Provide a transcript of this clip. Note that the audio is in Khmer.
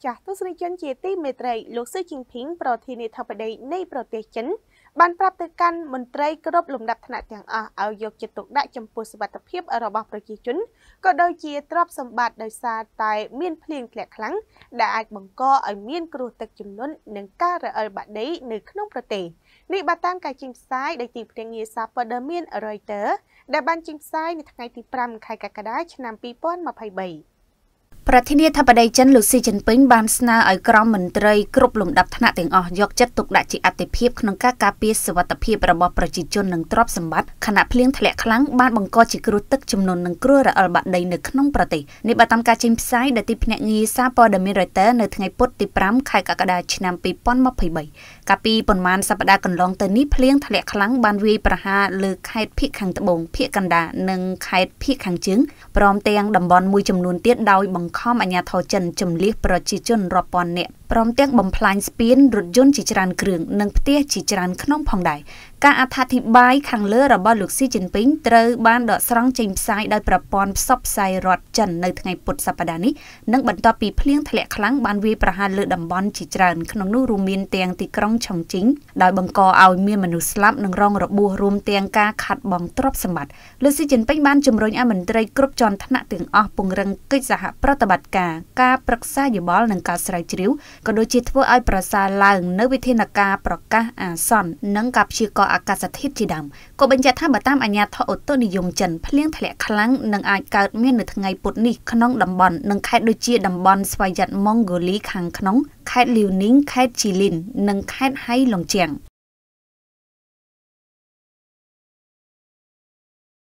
ចាស់ទស្សនិកជនជាទីមេត្រីលោកស៊ឺជីងភីងប្រធានាធិបតីនៃប្រទេសចិនបានប្រាប់ទៅកាន់មន្ត្រីគ្រប់លំដាប់ថ្នាក់ទាំងអស់ឲ្យយកចិត្តទុកដាក់ចំពោះសុវត្ថិភាពរបស់ប្រជាជនក៏ដូចជាទ្រព្យសម្បត្តិដោយសារតែមានភ្លៀងធ្លាក់ខ្លាំងដែលអាចបង្កឲ្យមានគ្រោះទឹកជំនន់និងការរអិលបាក់ដីនៅក្នុងប្រទេសនេះបានតាមការចេញផ្សាយដោយទីភ្នាក់ងារសារព័ត៌មាន Reuters ដែលបានចេញផ្សាយនៅថ្ងៃទី 5 ខែកក្កដាឆ្នាំ 2023 ប្រធានាធិបតីចិនលោកស៊ីជីនពីងបានស្នើឲ្យក្រុមមន្ត្រីគ្រប់លំដាប់ថ្នាក់ទាំងអស់យកចិត្តទុកដាក់ជាអាទិភាពក្នុងការការពារសុវត្ថិភាពរបស់ប្រជាជននិងទ្រព្យសម្បត្តិខណៈភ្លៀងធ្លាក់ខ្លាំងបានបង្កជាគ្រោះទឹកជំនន់និងគ្រោះរអិលបាក់ដីនៅក្នុងប្រទេសនេះបានតាមការចេញផ្សាយដោយទីភ្នាក់ងារសារព័ត៌មាន Reuters នៅថ្ងៃពុធទី 5 ខែកក្កដាឆ្នាំ 2023 កាលពីប៉ុន្មានសប្តាហ៍កន្លងទៅនេះភ្លៀងធ្លាក់ខ្លាំងបានវាយប្រហារលើខេត្តភាគខាងត្បូងភាគកណ្ដាលនិងខេត្តភាគខាងជើងព្រមទាំងតំបន់មួយចំនួនទៀតដោយបង្ខំអាជ្ញាធរចិនជំលះប្រជាជនរាប់ពាន់នាក់ព្រមទាំងបំផ្លាញស្ពានរថយន្តជាច្រើនគ្រឿងនិងផ្ទះជាច្រើនក្នុងផងដែរការអត្ថាធិប្បាយខាងលើរបស់លោកស៊ីជីនពីងត្រូវបានដកស្រង់ចេញផ្សាយដោយប្រព័ន្ធផ្សព្វផ្សាយរដ្ឋចិននៅថ្ងៃពុធសប្តាហ៍នេះនិងបន្ទាប់ពីភ្លៀងធ្លាក់ខ្លាំងបានវាយប្រហារលើតំបន់ជាច្រើនក្នុងនោះរួមមានទាំងទីក្រុងឆុងជីងដោយបង្កឲ្យមានមនុស្សស្លាប់និងរងរបួសរួមទាំងការខាត់បងទ្រព្យសម្បត្តិលោកស៊ីជីនពីងបានជំរុញឲ្យមន្ត្រីគ្រប់ជាន់ថ្នាក់ទាំងអស់ពង្រឹងកិច្ចសហប្រតិបត្តិការប្រឹក្សាយោបល់និងការស្រាវជ្រាវក៏ដូចជាធ្វើឲ្យប្រសើរឡើងនៅវិធានការប្រកាសអាសន្ននិងការព្យាករណ៍អាកាសធាតុជាដើមក៏បញ្ជាក់ថាបើតាមអាជ្ញាធរឧតុនិយមចិនភ្លៀងធ្លាក់ខ្លាំងនឹងអាចកើតមាននៅថ្ងៃពុធនេះក្នុងតំបន់និងខេត្តដូចជាតំបន់ស្វយ័តម៉ុងហ្គូលីខាងក្នុងខេត្តលីវនីងខេត្តជីលីននិងខេត្តហៃឡុងជៀង